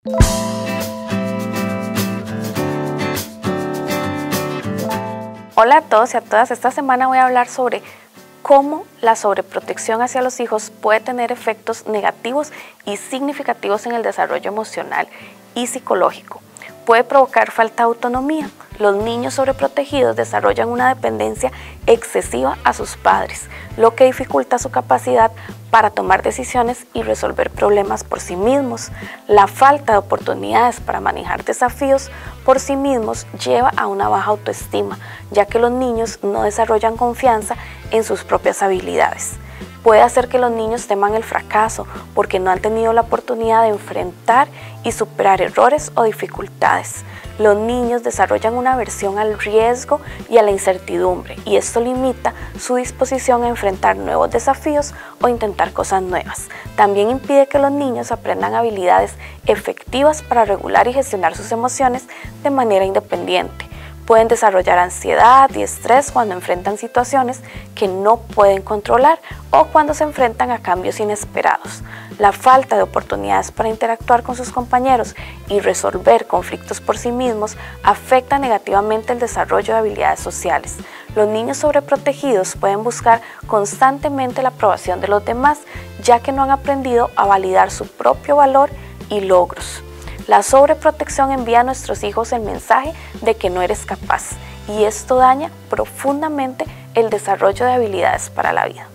Hola a todos y a todas, esta semana voy a hablar sobre cómo la sobreprotección hacia los hijos puede tener efectos negativos y significativos en el desarrollo emocional y psicológico. Puede provocar falta de autonomía. Los niños sobreprotegidos desarrollan una dependencia excesiva a sus padres, lo que dificulta su capacidad para tomar decisiones y resolver problemas por sí mismos. La falta de oportunidades para manejar desafíos por sí mismos lleva a una baja autoestima, ya que los niños no desarrollan confianza en sus propias habilidades. Puede hacer que los niños teman el fracaso porque no han tenido la oportunidad de enfrentar y superar errores o dificultades. Los niños desarrollan una aversión al riesgo y a la incertidumbre, y esto limita su disposición a enfrentar nuevos desafíos o intentar cosas nuevas. También impide que los niños aprendan habilidades efectivas para regular y gestionar sus emociones de manera independiente. Pueden desarrollar ansiedad y estrés cuando enfrentan situaciones que no pueden controlar o cuando se enfrentan a cambios inesperados. La falta de oportunidades para interactuar con sus compañeros y resolver conflictos por sí mismos afecta negativamente el desarrollo de habilidades sociales. Los niños sobreprotegidos pueden buscar constantemente la aprobación de los demás, ya que no han aprendido a validar su propio valor y logros. La sobreprotección envía a nuestros hijos el mensaje de que no eres capaz, y esto daña profundamente el desarrollo de habilidades para la vida.